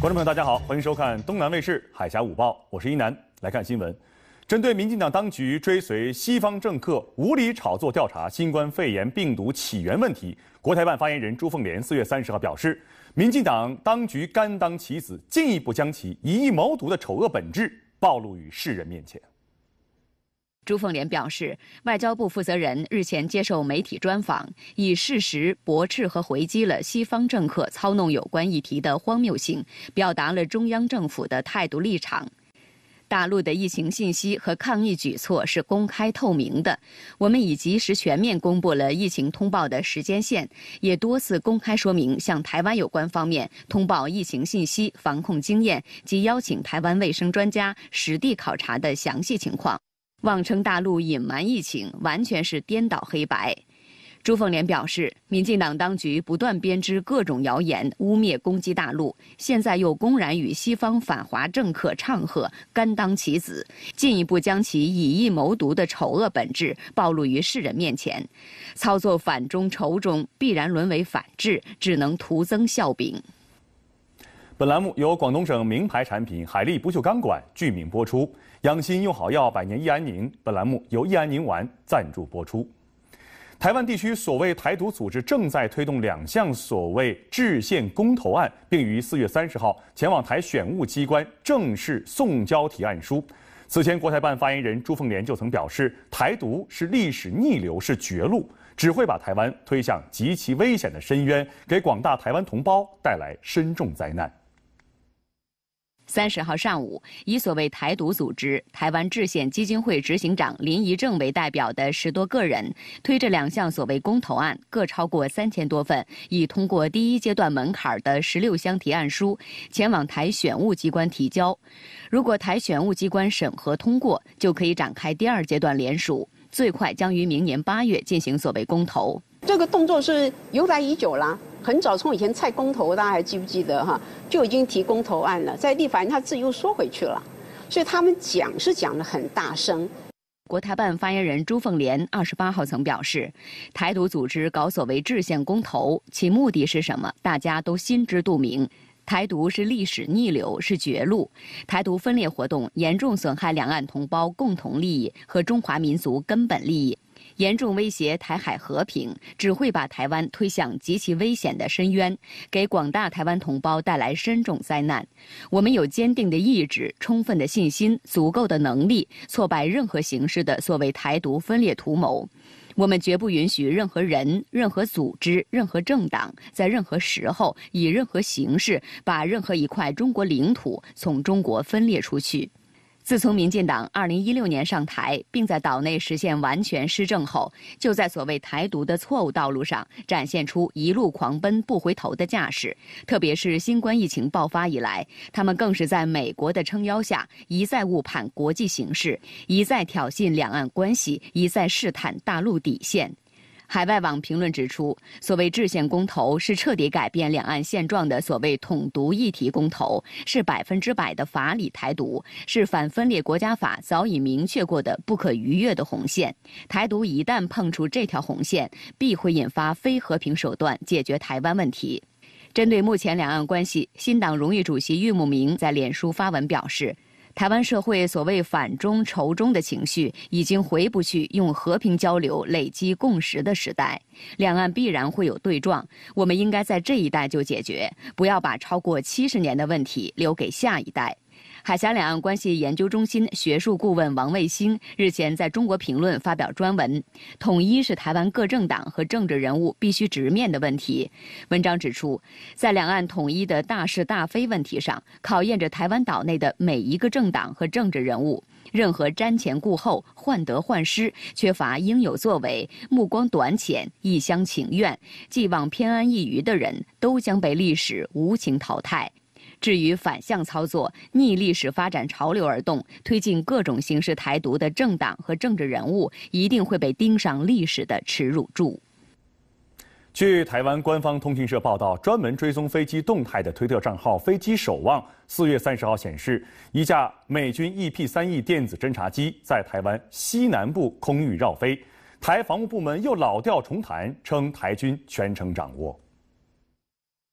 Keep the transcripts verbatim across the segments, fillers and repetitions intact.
观众朋友，大家好，欢迎收看东南卫视海峡午报，我是一南。来看新闻，针对民进党当局追随西方政客无理炒作调查新冠肺炎病毒起源问题，国台办发言人朱凤莲四月三十号表示，民进党当局甘当棋子，进一步将其以疫谋独的丑恶本质暴露于世人面前。 朱凤莲表示，外交部负责人日前接受媒体专访，以事实驳斥和回击了西方政客操弄有关议题的荒谬性，表达了中央政府的态度立场。大陆的疫情信息和抗疫举措是公开透明的，我们已及时全面公布了疫情通报的时间线，也多次公开说明向台湾有关方面通报疫情信息、防控经验及邀请台湾卫生专家实地考察的详细情况。妄称大陆隐瞒疫情，完全是颠倒黑白。朱凤莲表示，民进党当局不断编织各种谣言，污蔑攻击大陆，现在又公然与西方反华政客唱和，甘当棋子，进一步将其以疫谋独的丑恶本质暴露于世人面前。操作反中仇中，必然沦为反制，只能徒增笑柄。 本栏目由广东省名牌产品海利不锈钢管剧名播出，养心用好药百年益安宁。本栏目由益安宁丸赞助播出。台湾地区所谓台独组织正在推动两项所谓制宪公投案，并于四月三十号前往台选务机关正式送交提案书。此前，国台办发言人朱凤莲就曾表示，台独是历史逆流，是绝路，只会把台湾推向极其危险的深渊，给广大台湾同胞带来深重灾难。 三十号上午，以所谓台独组织台湾制宪基金会执行长林宜正为代表的十多个人，推着两项所谓公投案，各超过三千多份，已通过第一阶段门槛的十六箱提案书，前往台选务机关提交。如果台选务机关审核通过，就可以展开第二阶段联署，最快将于明年八月进行所谓公投。 这个动作是由来已久啦。很早从以前蔡公投，大家还记不记得哈？就已经提公投案了，在立法院他自己又缩回去了，所以他们讲是讲得很大声。 国台办发言人朱凤莲二十八号曾表示，台独组织搞所谓制宪公投，其目的是什么？大家都心知肚明。台独是历史逆流，是绝路。台独分裂活动严重损害两岸同胞共同利益和中华民族根本利益，严重威胁台海和平，只会把台湾推向极其危险的深渊，给广大台湾同胞带来深重灾难。我们有坚定的意志、充分的信心、足够的能力，挫败任何形式的所谓台独分裂图谋。我们绝不允许任何人、任何组织、任何政党在任何时候以任何形式把任何一块中国领土从中国分裂出去。自从民进党二零一六年上台，并在岛内实现完全施政后，就在所谓台独的错误道路上展现出一路狂奔不回头的架势。特别是新冠疫情爆发以来，他们更是在美国的撑腰下，一再误判国际形势，一再挑衅两岸关系，一再试探大陆底线。海外网评论指出，所谓制宪公投是彻底改变两岸现状的所谓统独议题公投，是百分之百的法理台独，是反分裂国家法早已明确过的不可逾越的红线。台独一旦碰触这条红线，必会引发非和平手段解决台湾问题。针对目前两岸关系，新党荣誉主席郁慕明在脸书发文表示，台湾社会所谓反中仇中的情绪已经回不去用和平交流累积共识的时代，两岸必然会有对撞，我们应该在这一代就解决，不要把超过七十年的问题留给下一代。海峡两岸关系研究中心学术顾问王卫星日前在中国评论发表专文，统一是台湾各政党和政治人物必须直面的问题。文章指出，在两岸统一的大是大非问题上，考验着台湾岛内的每一个政党和政治人物。任何瞻前顾后、患得患失、缺乏应有作为、目光短浅、一厢情愿、寄望偏安一隅的人，都将被历史无情淘汰。至于反向操作、逆历史发展潮流而动、推进各种形式台独的政党和政治人物，一定会被钉上历史的耻辱柱。 据台湾官方通讯社报道，专门追踪飞机动态的推特账号“飞机守望”四月三十号显示，一架美军 E P 三 E 电子侦察机在台湾西南部空域绕飞，台防务部门又老调重弹，称台军全程掌握。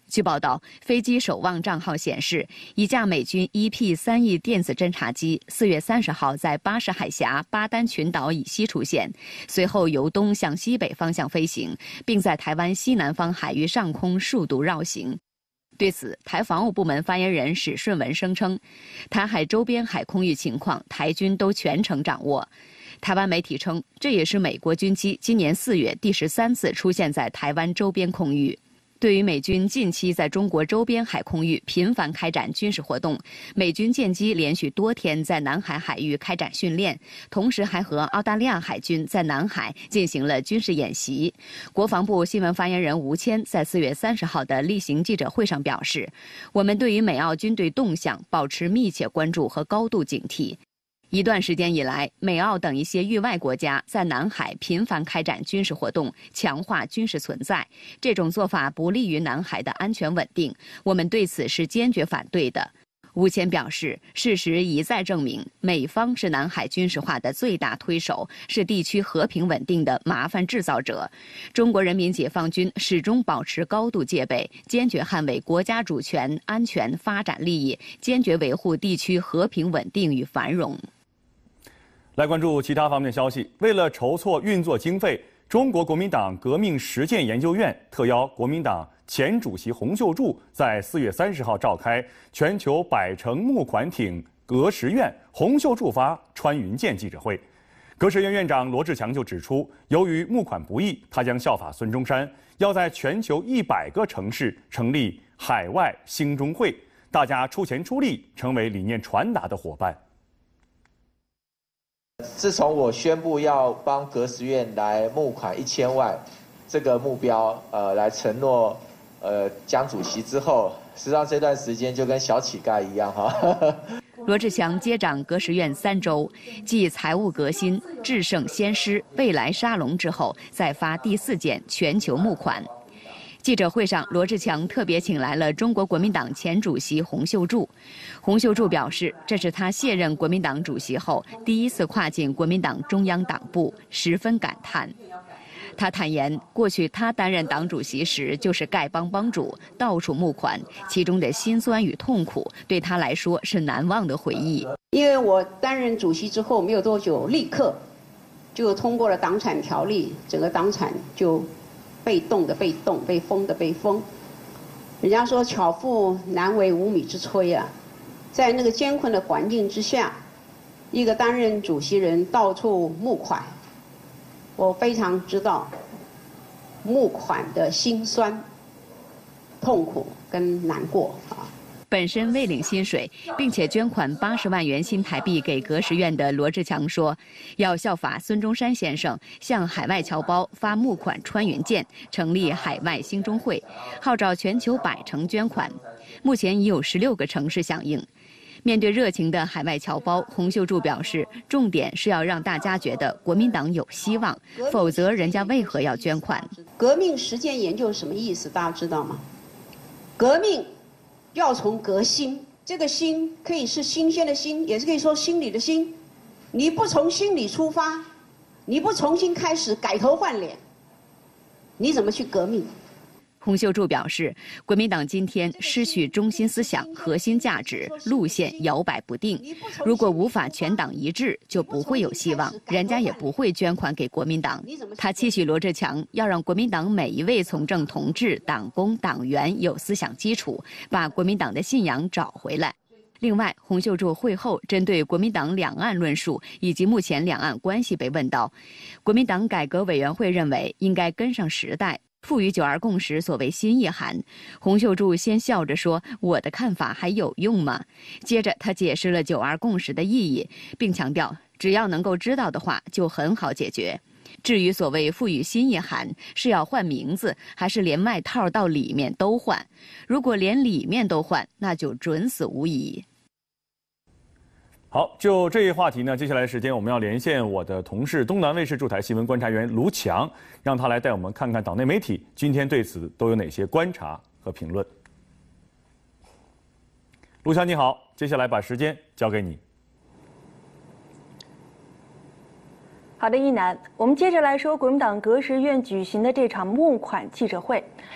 据报道，飞机守望账号显示，一架美军 E P 三 E 电子侦察机四月三十号在巴士海峡巴丹群岛以西出现，随后由东向西北方向飞行，并在台湾西南方海域上空数度绕行。对此，台防务部门发言人史顺文声称，台海周边海空域情况，台军都全程掌握。台湾媒体称，这也是美国军机今年四月第十三次出现在台湾周边空域。对于美军近期在中国周边海空域频繁开展军事活动，美军舰机连续多天在南海海域开展训练，同时还和澳大利亚海军在南海进行了军事演习。国防部新闻发言人吴谦在四月三十号的例行记者会上表示，我们对于美澳军队动向保持密切关注和高度警惕。一段时间以来，美澳等一些域外国家在南海频繁开展军事活动，强化军事存在，这种做法不利于南海的安全稳定，我们对此是坚决反对的。吴谦表示，事实一再证明，美方是南海军事化的最大推手，是地区和平稳定的麻烦制造者。中国人民解放军始终保持高度戒备，坚决捍卫国家主权、安全、发展利益，坚决维护地区和平稳定与繁荣。 来关注其他方面的消息。为了筹措运作经费，中国国民党革命实践研究院特邀国民党前主席洪秀柱在四月三十号召开全球百城募款艇革实院洪秀柱发穿云箭记者会。革实院院长罗志强就指出，由于募款不易，他将效法孙中山，要在全球一百个城市成立海外兴中会，大家出钱出力，成为理念传达的伙伴。 自从我宣布要帮革实院来募款一千万这个目标，呃，来承诺，呃，江主席之后，实际上这段时间就跟小乞丐一样哈。 罗志强接掌革实院三周，继财务革新、制胜先师、未来沙龙之后，再发第四件全球募款。记者会上，罗志强特别请来了中国国民党前主席洪秀柱。洪秀柱表示，这是他卸任国民党主席后第一次跨进国民党中央党部，十分感叹。他坦言，过去他担任党主席时就是丐帮帮主，到处募款，其中的辛酸与痛苦对他来说是难忘的回忆。 因为我担任主席之后没有多久，立刻就通过了党产条例，整个党产就被动的被动，被封的被封。人家说巧妇难为无米之炊啊，在那个艰困的环境之下，一个担任主席人到处募款，我非常知道募款的辛酸、痛苦跟难过啊。 本身未领薪水，并且捐款八十万元新台币给革实院的罗志强说，要效法孙中山先生，向海外侨胞发募款穿云箭，成立海外兴中会，号召全球百城捐款。目前已有十六个城市响应。面对热情的海外侨胞，洪秀柱表示，重点是要让大家觉得国民党有希望，否则人家为何要捐款？ 革命实践研究什么意思？大家知道吗？革命要从革新，这个新可以是新鲜的新，也是可以说心理的心。你不从心理出发，你不重新开始改头换脸，你怎么去革命？ 洪秀柱表示，国民党今天失去中心思想、核心价值，路线摇摆不定。如果无法全党一致，就不会有希望，人家也不会捐款给国民党。他期许罗志强要让国民党每一位从政同志、党工、党员有思想基础，把国民党的信仰找回来。另外，洪秀柱会后针对国民党两岸论述以及目前两岸关系被问到，国民党改革委员会认为应该跟上时代，赋予九二共识所谓新意涵。洪秀柱先笑着说：“我的看法还有用吗？”接着他解释了九二共识的意义，并强调只要能够知道的话，就很好解决。至于所谓赋予新意涵，是要换名字，还是连外套到里面都换？如果连里面都换，那就准死无疑。 好，就这一话题呢，接下来时间我们要连线我的同事东南卫视驻台新闻观察员卢强，让他来带我们看看岛内媒体今天对此都有哪些观察和评论。卢强你好，接下来把时间交给你。 好的，一楠，我们接着来说国民党革实院举行的这场募款记者会。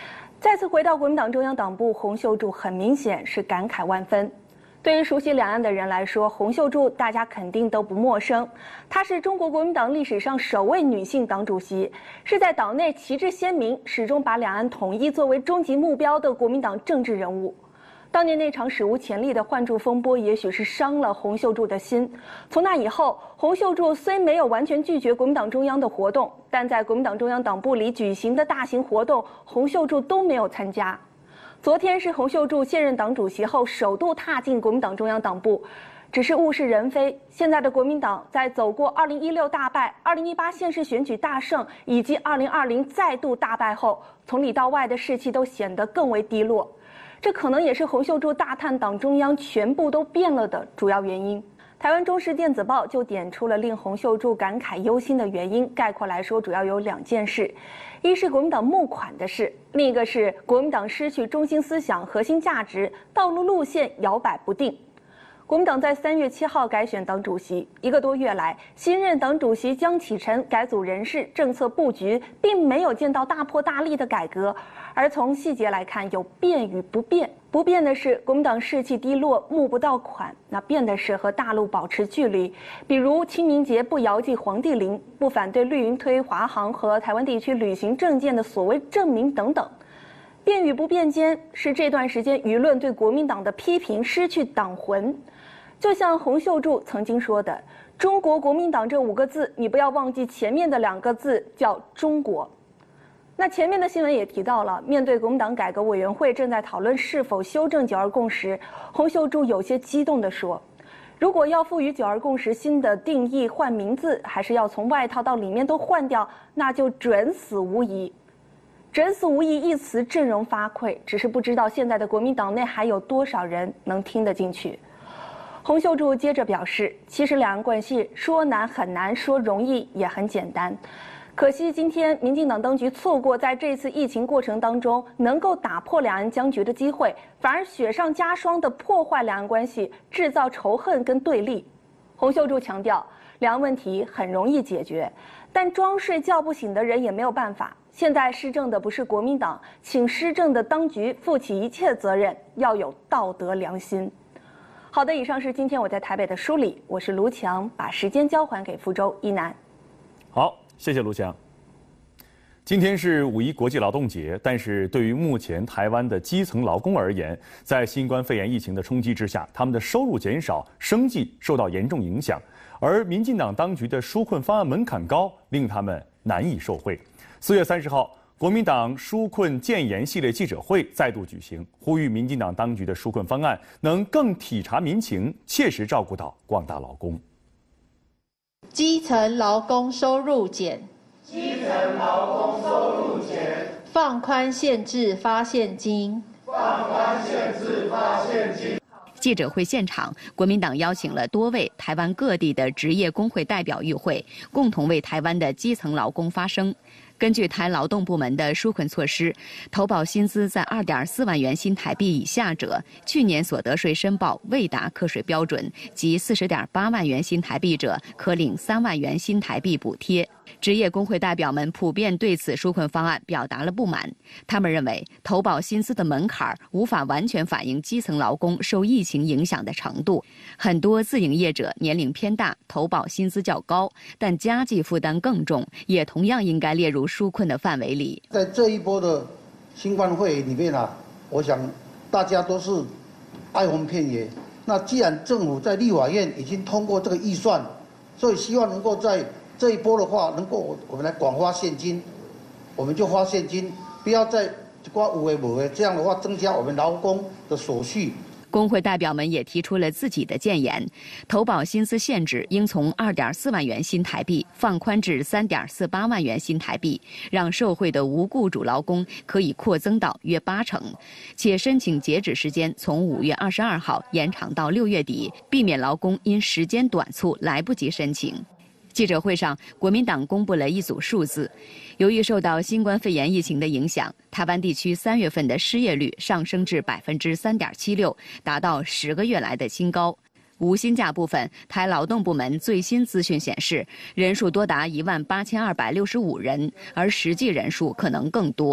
再次回到国民党中央党部，洪秀柱很明显是感慨万分。对于熟悉两岸的人来说，洪秀柱大家肯定都不陌生。她是中国国民党历史上首位女性党主席，是在党内旗帜鲜明、始终把两岸统一作为终极目标的国民党政治人物。当年那场史无前例的换柱风波，也许是伤了洪秀柱的心。从那以后，洪秀柱虽没有完全拒绝国民党中央的活动，但在国民党中央党部里举行的大型活动，洪秀柱都没有参加。昨天是洪秀柱卸任党主席后首度踏进国民党中央党部，只是物是人非。现在的国民党在走过二零一六大败、二零一八县市选举大胜以及二零二零再度大败后，从里到外的士气都显得更为低落。这可能也是洪秀柱大叹党中央全部都变了的主要原因。台湾中时电子报就点出了令洪秀柱感慨忧心的原因，概括来说主要有两件事。一是国民党募款的事，另一个是国民党失去中心思想、核心价值，道路路线摇摆不定。国民党在三月七号改选党主席，一个多月来，新任党主席江启臣改组人事、政策布局，并没有见到大破大立的改革，而从细节来看，有变与不变。不变的是国民党士气低落，募不到款；那变的是和大陆保持距离，比如清明节不遥祭黄帝陵，不反对绿营推华航和台湾地区旅行政见的所谓证明等等。变与不变间，是这段时间舆论对国民党的批评失去党魂。就像洪秀柱曾经说的，中国国民党这五个字，你不要忘记前面的两个字叫中国。那前面的新闻也提到了，面对国民党改革委员会正在讨论是否修正九二共识，洪秀柱有些激动地说，如果要赋予九二共识新的定义、换名字，还是要从外套到里面都换掉，那就准死无疑。准死无疑一词阵容发聩，只是不知道现在的国民党内还有多少人能听得进去。洪秀柱接着表示，其实两岸关系说难很难，说容易也很简单。可惜今天民进党当局错过在这次疫情过程当中能够打破两岸僵局的机会，反而雪上加霜地破坏两岸关系，制造仇恨跟对立。洪秀柱强调，两岸问题很容易解决，但装睡叫不醒的人也没有办法。现在施政的不是国民党，请施政的当局负起一切责任，要有道德良心。好的，以上是今天我在台北的梳理，我是卢强，把时间交还给福州一南。 好，谢谢卢强。今天是五一国际劳动节，但是对于目前台湾的基层劳工而言，在新冠肺炎疫情的冲击之下，他们的收入减少，生计受到严重影响，而民进党当局的纾困方案门槛高，令他们难以受惠。四月三十号，国民党纾困建言系列记者会再度举行，呼吁民进党当局的纾困方案能更体察民情，切实照顾到广大劳工。 基层劳工收入减， 基层劳工收入减， 放宽限制发现金， 放宽限制发现金。 记者会现场，国民党邀请了多位台湾各地的职业工会代表与会，共同为台湾的基层劳工发声。根据台劳动部门的纾困措施，投保薪资在二点四万元新台币以下者，去年所得税申报未达课税标准及四十点八万元新台币者，可领三万元新台币补贴。职业工会代表们普遍对此纾困方案表达了不满，他们认为投保薪资的门槛无法完全反映基层劳工受疫情影响的程度，很多自营业者年龄偏大，投保薪资较高，但家计负担更重，也同样应该列入纾困的范围里。 在这一波的新冠会里面啊，我想大家都是哀鸿遍野。那既然政府在立法院已经通过这个预算，所以希望能够在这一波的话，能够我们来广发现金，我们就发现金，不要再刮有为无为，这样的话增加我们劳工的所需。 工会代表们也提出了自己的建言，投保薪资限制应从二点四万元新台币放宽至三点四八万元新台币，让受惠的无雇主劳工可以扩增到约八成，且申请截止时间从五月二十二号延长到六月底，避免劳工因时间短促来不及申请。记者会上，国民党公布了一组数字，由于受到新冠肺炎疫情的影响，台湾地区三月份的失业率上升至百分之三点七六，达到十个月来的新高。无薪假部分，台劳动部门最新资讯显示，人数多达一万八千二百六十五人，而实际人数可能更多。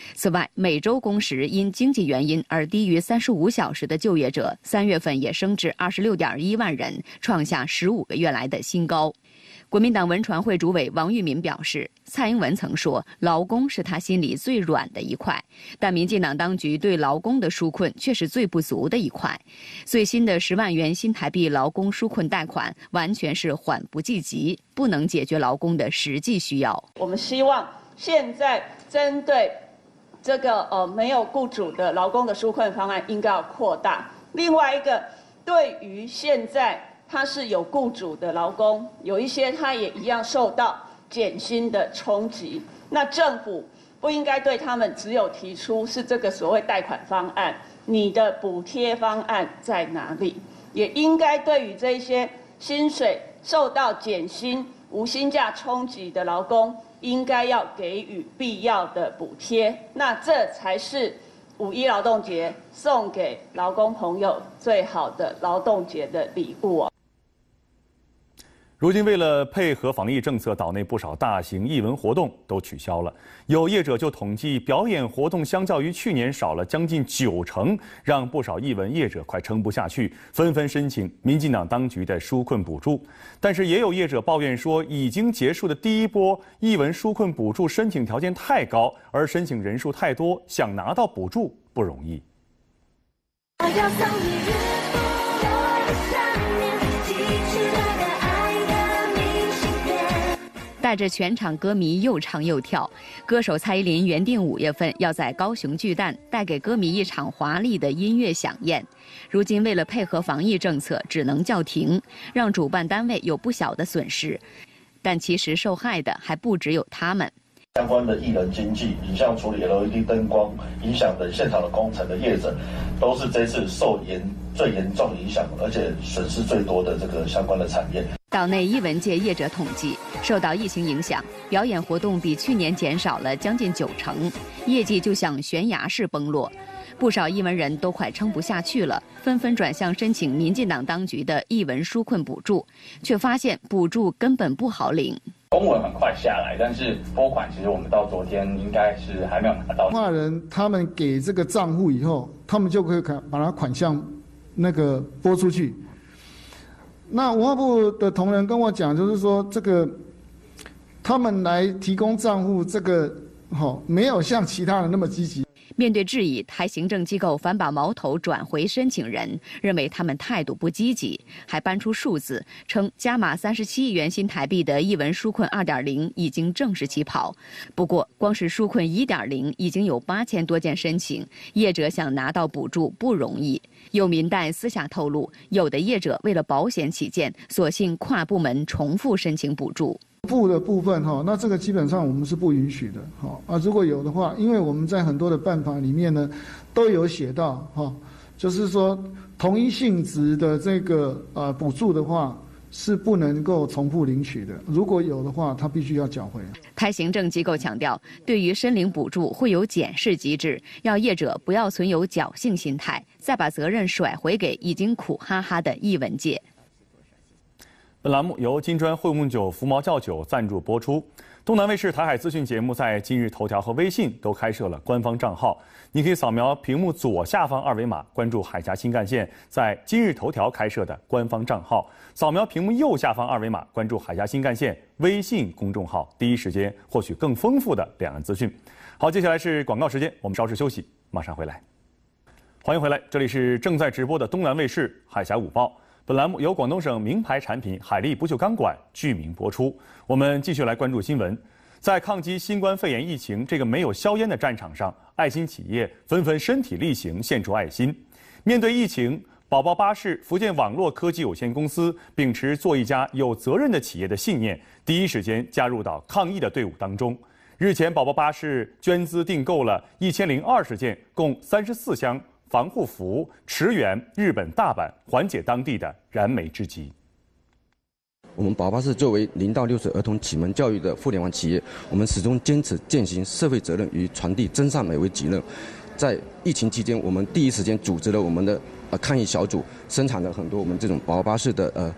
此外，每周工时因经济原因而低于三十五小时的就业者，三月份也升至二十六点一万人，创下十五个月来的新高。国民党文传会主委王玉民表示，蔡英文曾说劳工是他心里最软的一块，但民进党当局对劳工的纾困却是最不足的一块。最新的十万元新台币劳工纾困贷款完全是缓不济急，不能解决劳工的实际需要。 我们希望现在针对这个呃没有雇主的劳工的纾困方案应该要扩大。另外一个，对于现在他是有雇主的劳工，有一些他也一样受到减薪的冲击。那政府不应该对他们只有提出是这个所谓贷款方案，你的补贴方案在哪里？也应该对于这些薪水受到减薪、无薪假冲击的劳工，应该要给予必要的补贴。那这才是五一劳动节送给劳工朋友最好的劳动节的礼物哦。 如今为了配合防疫政策，岛内不少大型艺文活动都取消了。有业者就统计，表演活动相较于去年少了将近九成，让不少艺文业者快撑不下去，纷纷申请民进党当局的纾困补助。但是也有业者抱怨说，已经结束的第一波艺文纾困补助申请条件太高，而申请人数太多，想拿到补助不容易。我要送你日不落的想念，寄去了的爱的明信片。带着全场歌迷又唱又跳，歌手蔡依林原定五月份要在高雄巨蛋带给歌迷一场华丽的音乐飨宴，如今为了配合防疫政策，只能叫停，让主办单位有不小的损失。但其实受害的还不只有他们。 相关的艺人经济、影像处理、L E D 灯光影响等现场的工程的业者，都是这次受严最严重影响，而且损失最多的这个相关的产业。 岛内艺文界业者统计，受到疫情影响，表演活动比去年减少了将近九成，业绩就像悬崖式崩落。不少艺文人都快撑不下去了，纷纷转向申请民进党当局的艺文纾困补助，却发现补助根本不好领。 公文很快下来，但是拨款其实我们到昨天应该是还没有拿到。 画人他们给这个账户以后，他们就可以把它款项那个拨出去。那文化部的同仁跟我讲，就是说这个他们来提供账户，这个好没有像其他人那么积极。 面对质疑，台行政机构反把矛头转回申请人，认为他们态度不积极，还搬出数字，称加码三十七亿元新台币的艺文纾困 二点零 已经正式起跑。不过，光是纾困 一点零 已经有八千多件申请，业者想拿到补助不容易。有民代私下透露，有的业者为了保险起见，索性跨部门重复申请补助。 部的部分哈，那这个基本上我们是不允许的哈啊，如果有的话，因为我们在很多的办法里面呢，都有写到哈，就是说同一性质的这个呃补助的话是不能够重复领取的，如果有的话，他必须要缴回。 台行政机构强调，对于申领补助会有检视机制，要业者不要存有侥幸心态，再把责任甩回给已经苦哈哈的艺文界。 本栏目由金砖惠梦酒福毛酵酒赞助播出。东南卫视台海资讯节目在今日头条和微信都开设了官方账号，你可以扫描屏幕左下方二维码，关注海峡新干线在今日头条开设的官方账号；扫描屏幕右下方二维码，关注海峡新干线微信公众号，第一时间获取更丰富的两岸资讯。好，接下来是广告时间，我们稍事休息，马上回来。欢迎回来，这里是正在直播的东南卫视海峡午报。本栏目由广东省名牌产品海力不锈钢管剧名播出。我们继续来关注新闻。在抗击新冠肺炎疫情这个没有硝烟的战场上，爱心企业纷纷身体力行，献出爱心。面对疫情，宝宝巴士福建网络科技有限公司秉持做一家有责任的企业的信念，第一时间加入到抗疫的队伍当中。日前，宝宝巴士捐资订购了一千零二十件，共三十四箱防护服，驰援日本大阪，缓解当地的燃眉之急。 我们宝宝巴士作为零到六岁儿童启蒙教育的互联网企业，我们始终坚持践行社会责任与传递真善美为己任。在疫情期间，我们第一时间组织了我们的呃抗疫小组，生产了很多我们这种宝宝巴士的呃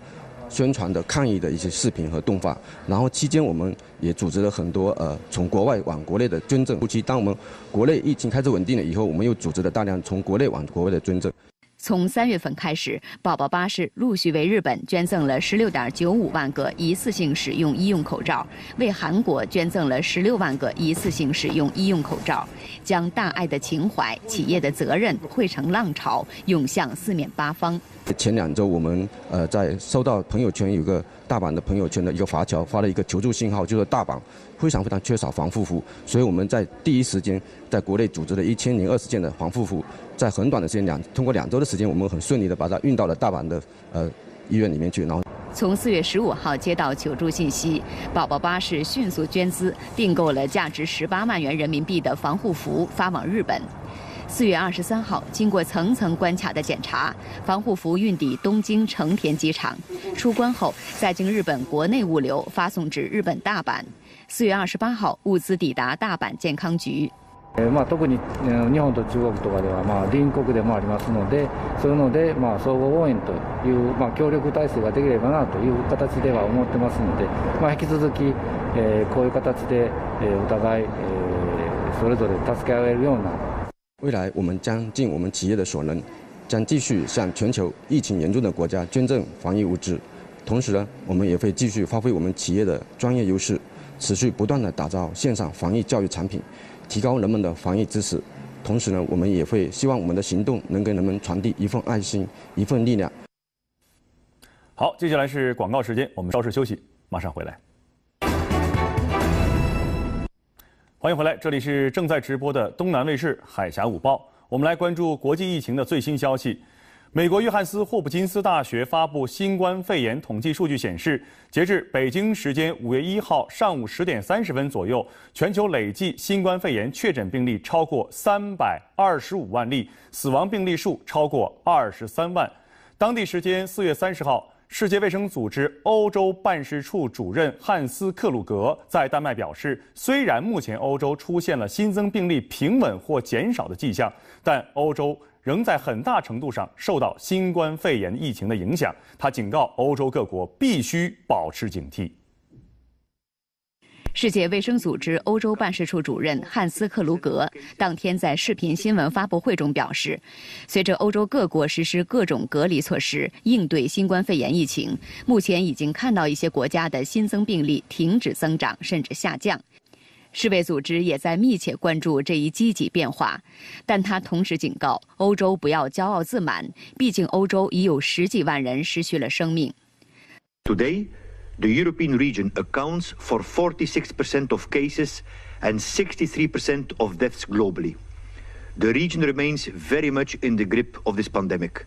宣传的抗疫的一些视频和动画。然后期间我们也组织了很多呃从国外往国内的捐赠。后期当我们国内疫情开始稳定了以后，我们又组织了大量从国内往国外的捐赠。 从三月份开始，宝宝巴士陆续为日本捐赠了十六点九五万个一次性使用医用口罩，为韩国捐赠了十六万个一次性使用医用口罩，将大爱的情怀、企业的责任汇成浪潮，涌向四面八方。 前两周，我们呃在收到朋友圈有个大阪的朋友圈的一个华侨发了一个求助信号，就是大阪非常非常缺少防护服，所以我们在第一时间在国内组织了一千零二十件的防护服，在很短的时间两通过两周的时间，我们很顺利的把它运到了大阪的呃医院里面去，然后。 从四月十五号接到求助信息，宝宝巴士迅速捐资订购了价值十八万元人民币的防护服，发往日本。四月二十三号，经过层层关卡的检查，防护服运抵东京成田机场，出关后再经日本国内物流发送至日本大阪。四月二十八号，物资抵达大阪健康局。 まあ、特に日本と中国とかではまあ隣国でもありますので、そういうのでまあ相互応援というまあ協力体制ができればなという形では思ってますので、まあ引き続き、えー、こういう形で、えー、お互い、えー、それぞれ助け合えるような。 未来我们将尽我们企业的所能，将继续向全球疫情严重的国家捐赠防疫物资。同时呢，我们也会继续发挥我们企业的专业优势，持续不断地打造线上防疫教育产品，提高人们的防疫知识。同时呢，我们也会希望我们的行动能给人们传递一份爱心，一份力量。 好，接下来是广告时间，我们稍事休息，马上回来。欢迎回来，这里是正在直播的东南卫视海峡午报。我们来关注国际疫情的最新消息。美国约翰斯霍普金斯大学发布新冠肺炎统计数据显示，截至北京时间五月一号上午十点三十分左右，全球累计新冠肺炎确诊病例超过三百二十五万例，死亡病例数超过二十三万。当地时间四月三十号。世界卫生组织欧洲办事处主任汉斯·克鲁格在丹麦表示，虽然目前欧洲出现了新增病例平稳或减少的迹象，但欧洲仍在很大程度上受到新冠肺炎疫情的影响。他警告欧洲各国必须保持警惕。 世界卫生组织欧洲办事处主任汉斯·克鲁格当天在视频新闻发布会中表示，随着欧洲各国实施各种隔离措施应对新冠肺炎疫情，目前已经看到一些国家的新增病例停止增长甚至下降。世卫组织也在密切关注这一积极变化，但他同时警告欧洲不要骄傲自满，毕竟欧洲已有十几万人失去了生命。 Today, the European region accounts for forty-six percent of cases and sixty-three percent of deaths globally. The region remains very much in the grip of this pandemic.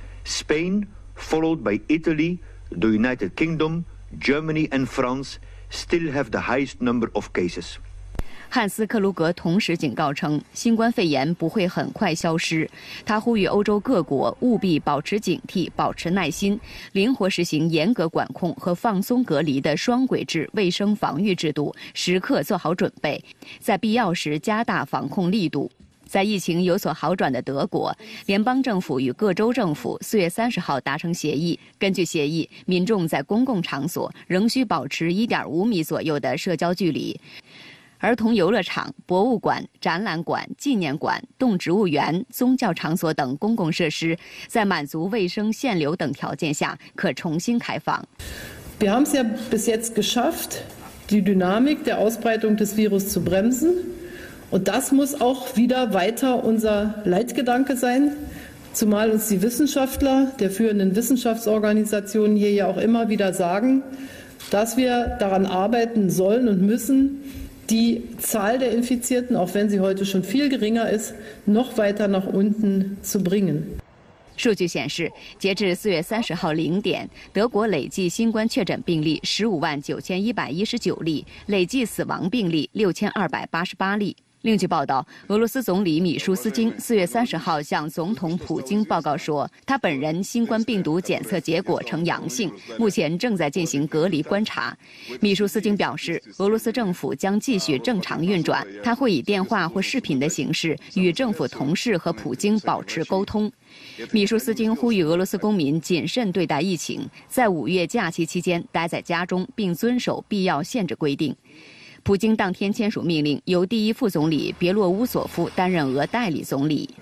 Spain, followed by Italy, the United Kingdom, Germany and France, still have the highest number of cases. 汉斯·克鲁格同时警告称，新冠肺炎不会很快消失。他呼吁欧洲各国务必保持警惕，保持耐心，灵活实行严格管控和放松隔离的双轨制卫生防御制度，时刻做好准备，在必要时加大防控力度。在疫情有所好转的德国，联邦政府与各州政府四月三十号达成协议。根据协议，民众在公共场所仍需保持一点五米左右的社交距离。儿童游乐场、博物馆、展览馆、纪念馆、动植物园、宗教场所等公共设施，在满足卫生限流等条件下，可重新开放。 Wir haben es ja bis jetzt geschafft, die Dynamik der Ausbreitung des Virus zu bremsen. Und das muss auch wieder weiter unser Leitgedanke sein, zumal uns die Wissenschaftler der führenden Wissenschaftsorganisationen hier ja auch immer wieder sagen, dass wir daran arbeiten sollen und müssen, die Zahl der Infizierten, auch wenn sie heute schon viel geringer ist, noch weiter nach unten zu bringen. 数据显示，截至四月三十号零点，德国累计新冠确诊病例十五万九千一百一十九例，累计死亡病例六千二百八十八例。 另据报道，俄罗斯总理米舒斯京四月三十号向总统普京报告说，他本人新冠病毒检测结果呈阳性，目前正在进行隔离观察。米舒斯京表示，俄罗斯政府将继续正常运转，他会以电话或视频的形式与政府同事和普京保持沟通。米舒斯京呼吁俄罗斯公民谨慎对待疫情，在五月假期期间待在家中，并遵守必要限制规定。普京当天签署命令，由第一副总理别洛乌索夫担任俄代理总理。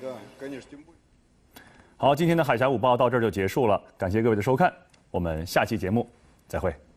好，今天的海峡午报到这儿就结束了，感谢各位的收看，我们下期节目再会。